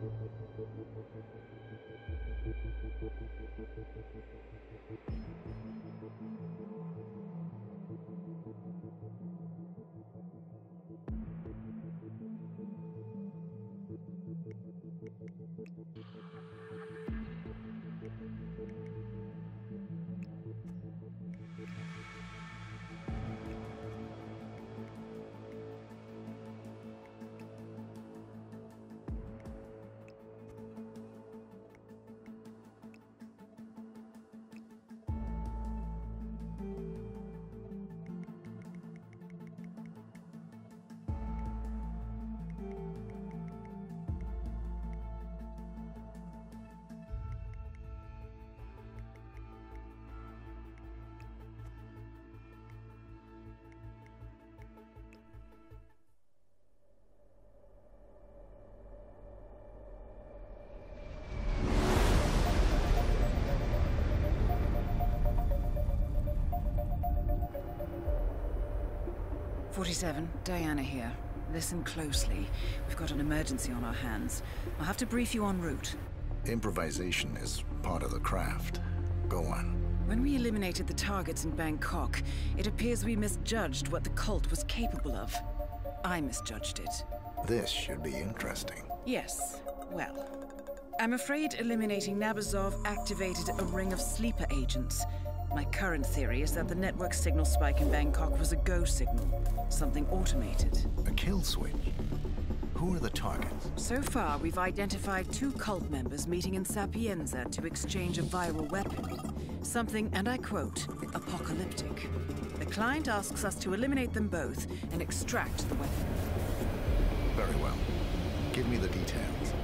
"47, Diana here. Listen closely. We've got an emergency on our hands. I'll have to brief you en route." Improvisation is part of the craft. Go on. When we eliminated the targets in Bangkok, it appears we misjudged what the cult was capable of. I misjudged it. This should be interesting. Yes. Well, I'm afraid eliminating Nabazov activated a ring of sleeper agents. My current theory is that the network signal spike in Bangkok was a go signal, something automated. A kill switch? Who are the targets? So far, we've identified 2 cult members meeting in Sapienza to exchange a viral weapon. Something, and I quote, apocalyptic. The client asks us to eliminate them both and extract the weapon. Very well. Give me the details.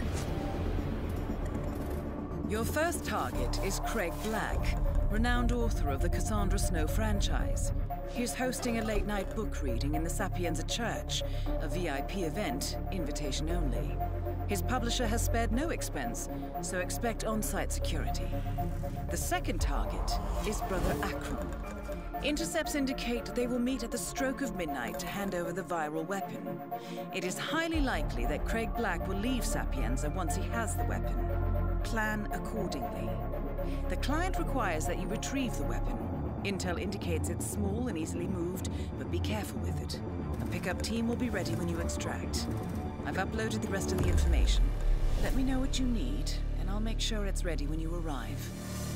Your first target is Craig Black, renowned author of the Cassandra Snow franchise. He's hosting a late-night book reading in the Sapienza Church, a VIP event, invitation only. His publisher has spared no expense, so expect on-site security. The second target is Brother Akram. Intercepts indicate they will meet at the stroke of midnight to hand over the viral weapon. It is highly likely that Craig Black will leave Sapienza once he has the weapon. Plan accordingly. The client requires that you retrieve the weapon. Intel indicates it's small and easily moved, but be careful with it. A pickup team will be ready when you extract. I've uploaded the rest of the information. Let me know what you need, and I'll make sure it's ready when you arrive.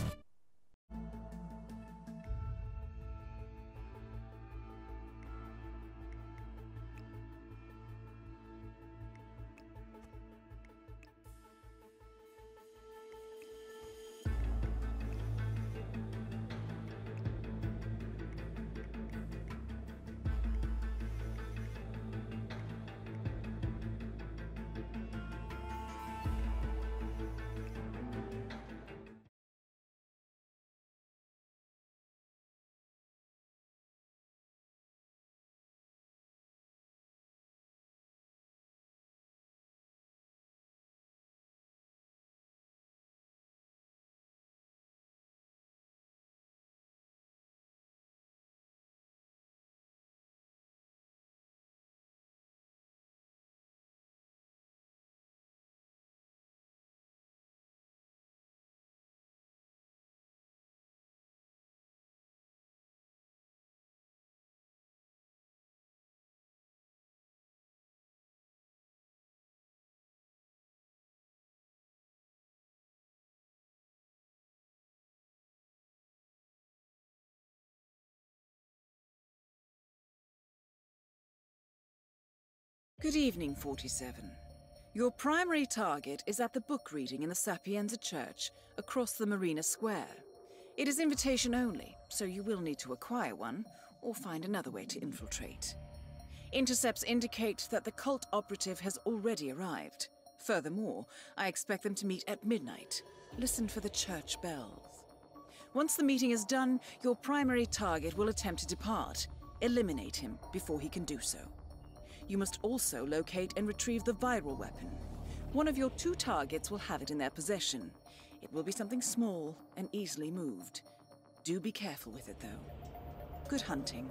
Good evening, 47. Your primary target is at the book reading in the Sapienza Church, across the Marina Square. It is invitation only, so you will need to acquire one, or find another way to infiltrate. Intercepts indicate that the cult operative has already arrived. Furthermore, I expect them to meet at midnight. Listen for the church bells. Once the meeting is done, your primary target will attempt to depart. Eliminate him before he can do so. You must also locate and retrieve the viral weapon. One of your 2 targets will have it in their possession. It will be something small and easily moved. Do be careful with it, though. Good hunting.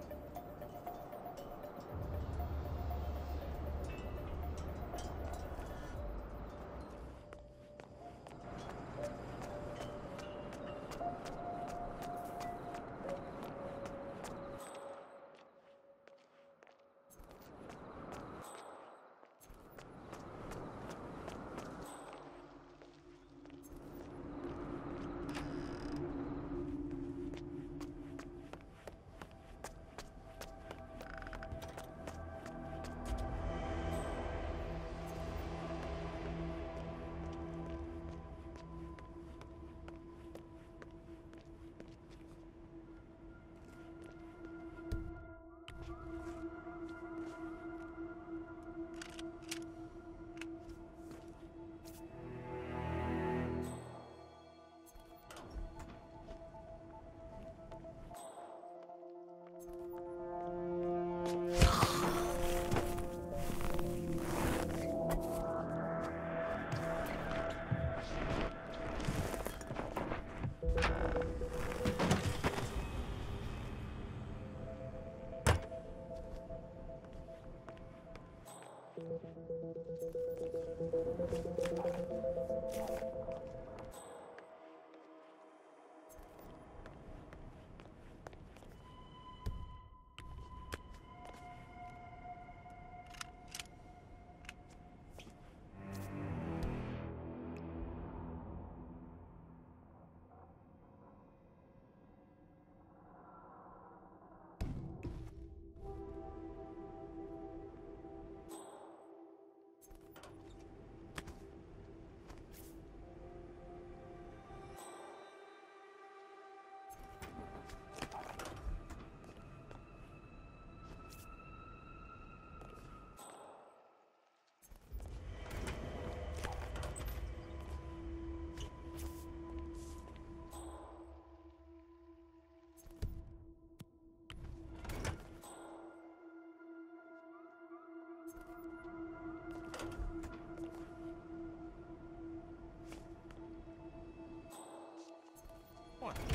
What the?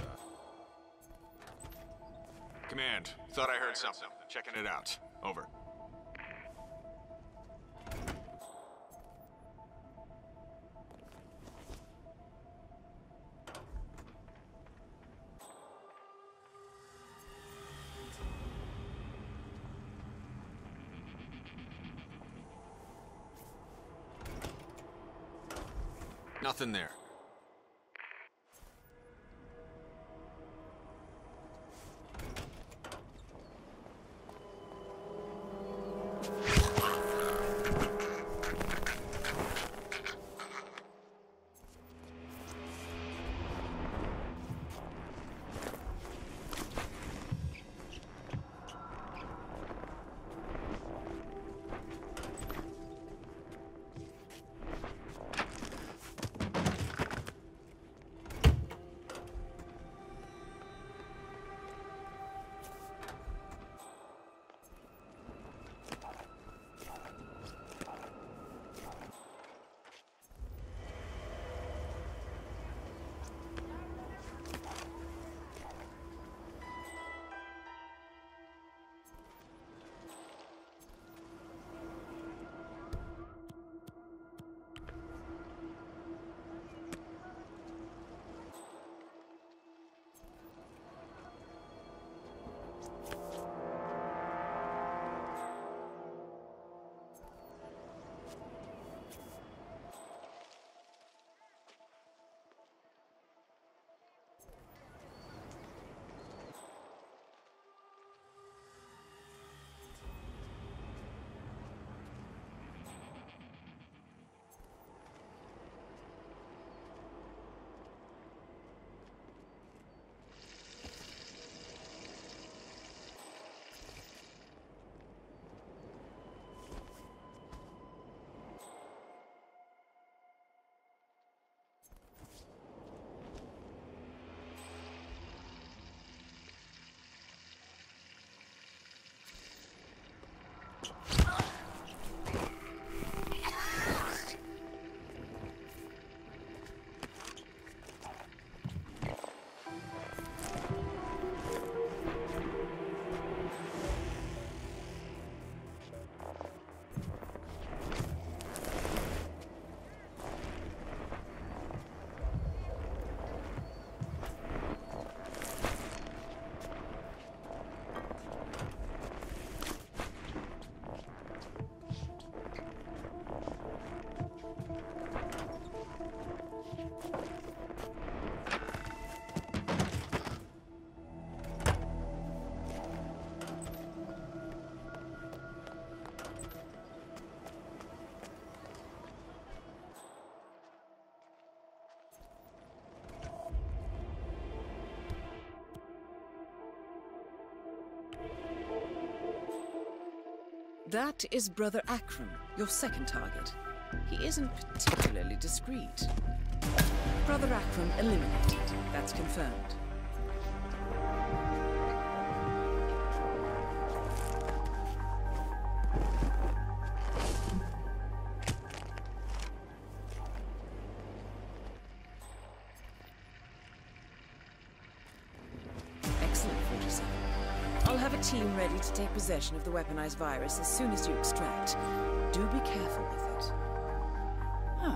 Command, thought I heard something. Checking it out. Over. Nothing there. That is Brother Akron, your second target. He isn't particularly discreet. Brother Akron eliminated. That's confirmed. Excellent, 47. I'll have a team ready to take possession of the weaponized virus as soon as you extract. Do be careful with it.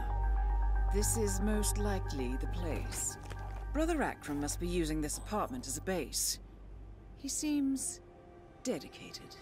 This is most likely the place. Brother Akram must be using this apartment as a base. He seems dedicated.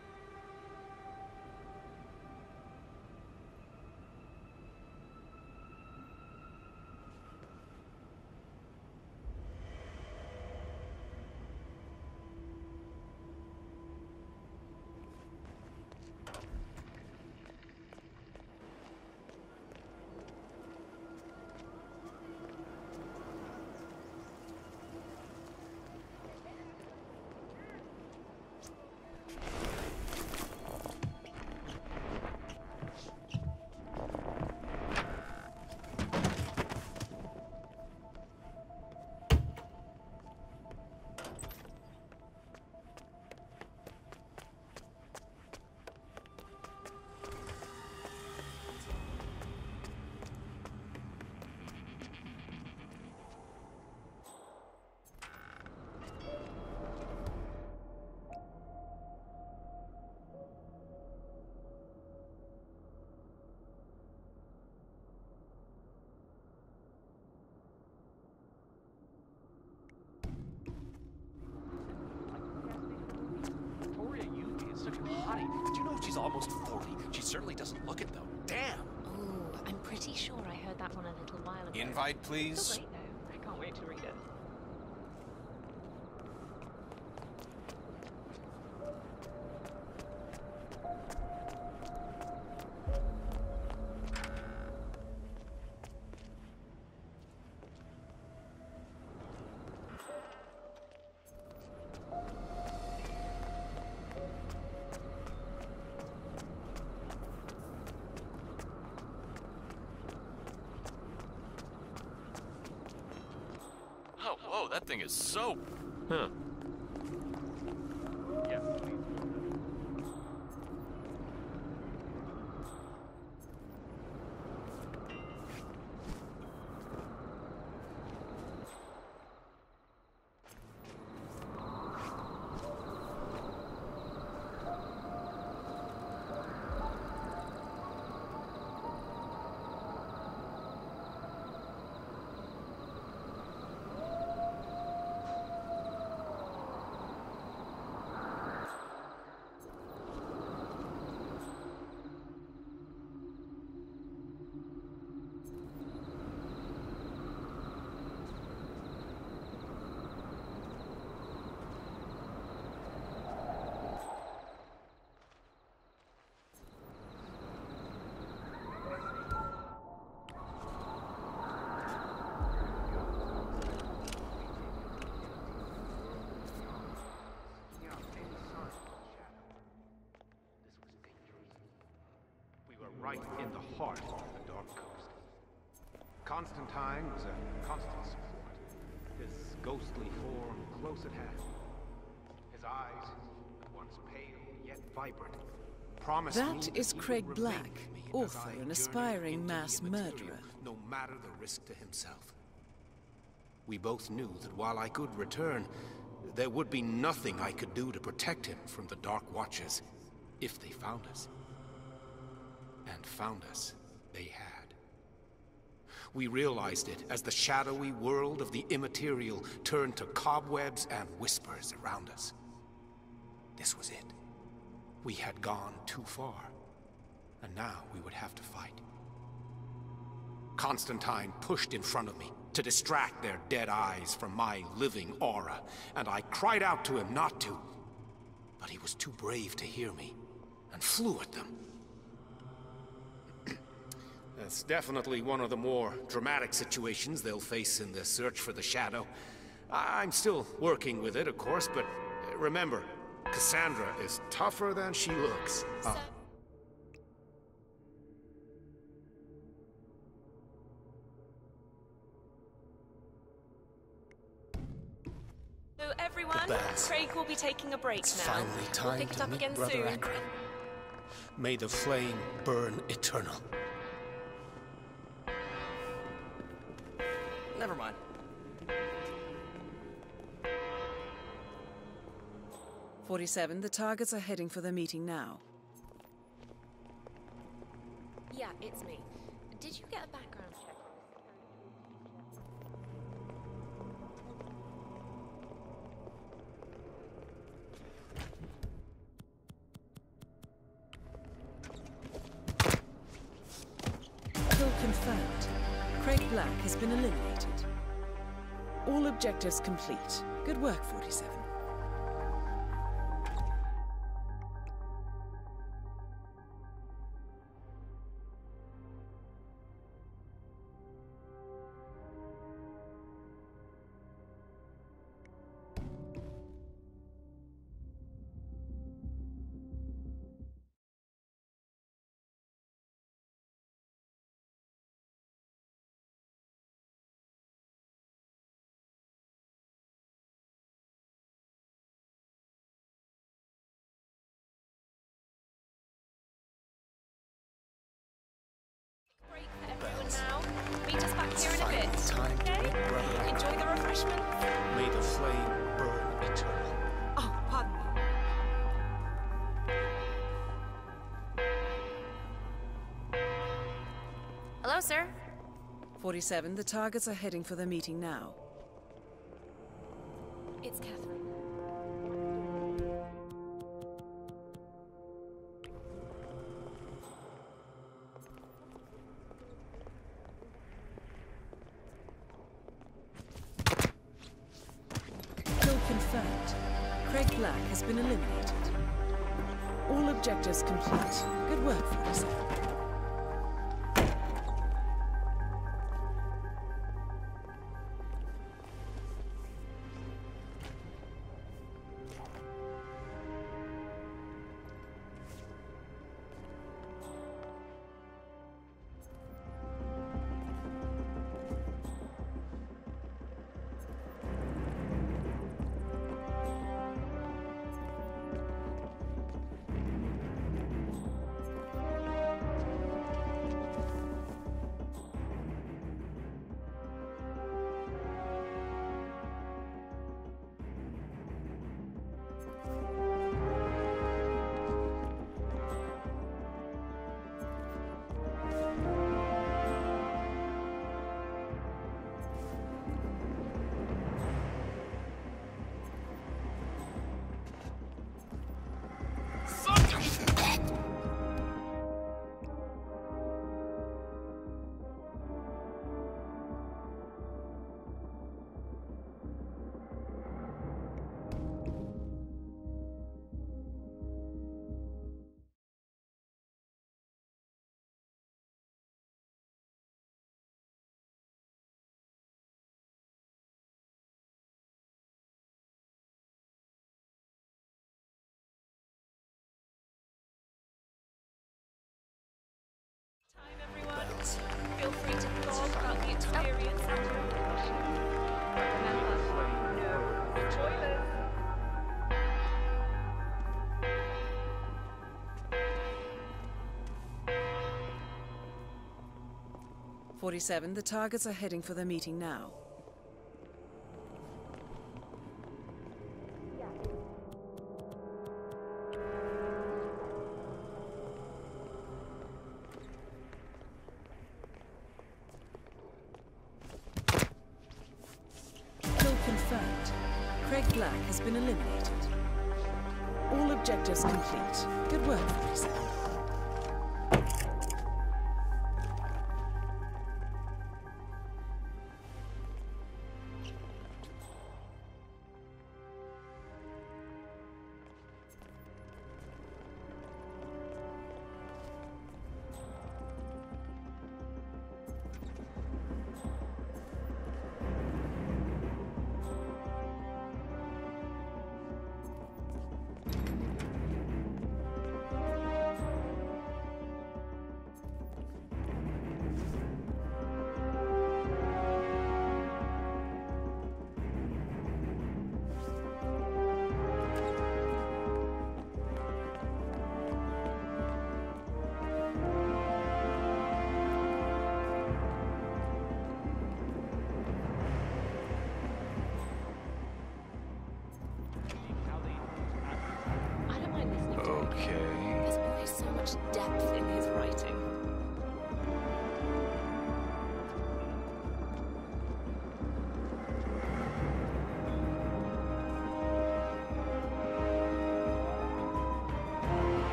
Do you know she's almost 40? She certainly doesn't look it, though. Damn! Ooh, I'm pretty sure I heard that one a little while ago. Invite, please. It's great, though. I can't wait to read it. Oh, whoa, that thing is so... Huh. Yeah, please. Right in the heart of the Dark Coast. Constantine was a constant support, his ghostly form close at hand. His eyes, once pale yet vibrant, promised me That is he would Craig remain Black, with me as author I and journeyed aspiring into mass the immaterial, murderer. no matter the risk to himself. We both knew that while I could return, there would be nothing I could do to protect him from the Dark Watchers if they found us. And found us, they had. We realized it as the shadowy world of the immaterial turned to cobwebs and whispers around us. This was it. We had gone too far, and now we would have to fight. Constantine pushed in front of me to distract their dead eyes from my living aura, and I cried out to him not to. But he was too brave to hear me, and flew at them. That's definitely one of the more dramatic situations they'll face in their search for the Shadow. I'm still working with it, of course, but remember, Cassandra is tougher than she looks. So everyone, Craig will be taking a break It's now. finally time Pick it to up meet again Brother soon. Akram. May the flame burn eternal. Never mind. "47, the targets are heading for the meeting now. Yeah, it's me. Did you get a background check on confirmed. Craig Black has been eliminated. All objectives complete. Good work, 47. Break for everyone now. Meet us back here in a bit. Okay? Enjoy the refreshments. May the flame burn eternal. Oh, pardon me. Hello, sir. 47, the targets are heading for the meeting now. It's Catherine. Kill confirmed. Craig Black has been eliminated. All objectives complete. Good work, 47. Time, everyone. Feel free to talk about the experience after. Remember, no spoilers. 47, the targets are heading for the meeting now. Kill confirmed. Craig Black has been eliminated. All objectives complete. Good work, 47.